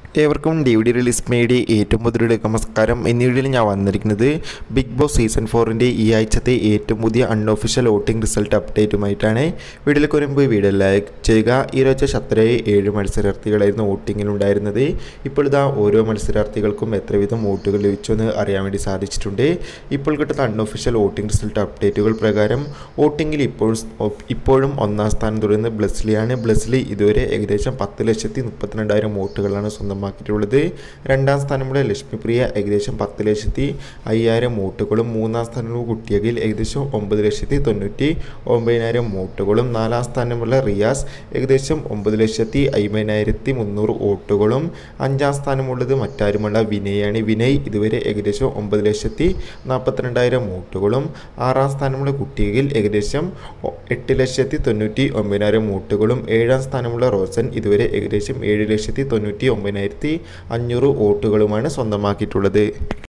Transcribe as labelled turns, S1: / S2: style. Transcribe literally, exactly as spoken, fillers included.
S1: ഏവർക്കും D V D release മേടി ഏറ്റവും പുതിയ നമസ്കാരം. ഇന്ന് വീഡിയോയിൽ ഞാൻ വന്നിരിക്കുന്നത് ബിഗ് ബോസ് സീസൺ ഫോറിൻ്റെ ഈ ആഴ്ചത്തെ ഏറ്റവും പുതിയ അൺഒഫീഷ്യൽ വോട്ടിംഗ് റിസൾട്ട് അപ്ഡേറ്റുമായിട്ടാണ്. വീഡിയോയിലേക്ക് വരുമ്പോൾ വീഡിയോ ലൈക്ക് ചെയ്യുക. ഈ ആഴ്ച ശക്തരായ ഏഴ് മത്സരാർത്ഥികളായിരുന്നു വോട്ടിങ്ങിലുണ്ടായിരുന്നത്. ഇപ്പോൾ ഇതാ ഓരോ മത്സരാർത്ഥികൾക്കും എത്ര വീതം വോട്ടുകൾ ലഭിച്ചെന്ന് അറിയാൻ വേണ്ടി സാധിച്ചിട്ടുണ്ട്. ഇപ്പോൾ കിട്ടുന്ന അൺഒഫീഷ്യൽ വോട്ടിംഗ് റിസൾട്ട് അപ്ഡേറ്റുകൾ പ്രകാരം വോട്ടിങ്ങിൽ ഇപ്പോൾ ഇപ്പോഴും ഒന്നാം സ്ഥാനം തുടരുന്നത് ബ്ലസ്ലിയാണ്. ബ്ലസ്ലി ഇതുവരെ ഏകദേശം പത്ത് ലക്ഷത്തി മുപ്പത്തിരണ്ടായിരം വോട്ടുകളാണ് സ്വന്തം ാക്കിയിട്ടുള്ളത്. രണ്ടാം സ്ഥാനമുള്ള ലക്ഷ്മിപ്രിയ ഏകദേശം പത്ത് ലക്ഷത്തി അയ്യായിരം വോട്ടുകളും മൂന്നാം സ്ഥാനമുള്ള കുട്ടിയകിൽ ഏകദേശം ഒമ്പത് ലക്ഷത്തി തൊണ്ണൂറ്റി ഒമ്പതിനായിരം വോട്ടുകളും നാലാം സ്ഥാനമുള്ള റിയാസ് ഏകദേശം ഒമ്പത് ലക്ഷത്തി അയ്പതിനായിരത്തി മുന്നൂറ് വോട്ടുകളും അഞ്ചാം സ്ഥാനമുള്ളത് മറ്റാരുമുള്ള വിനയാണ്. വിനയ് ഇതുവരെ ഏകദേശം ഒമ്പത് ലക്ഷത്തി നാൽപ്പത്തിരണ്ടായിരം വോട്ടുകളും ആറാം സ്ഥാനമുള്ള കുട്ടിയകിൽ ഏകദേശം എട്ട് ലക്ഷത്തി തൊണ്ണൂറ്റി ഒമ്പതിനായിരം വോട്ടുകളും ഏഴാം സ്ഥാനമുള്ള റോസൻ ഇതുവരെ ഏകദേശം ഏഴ് ലക്ഷത്തി തൊണ്ണൂറ്റി ഒമ്പതിനായിരത്തി അഞ്ഞൂറ് വോട്ടുകളുമാണ് സ്വന്തമാക്കിയിട്ടുള്ളത്.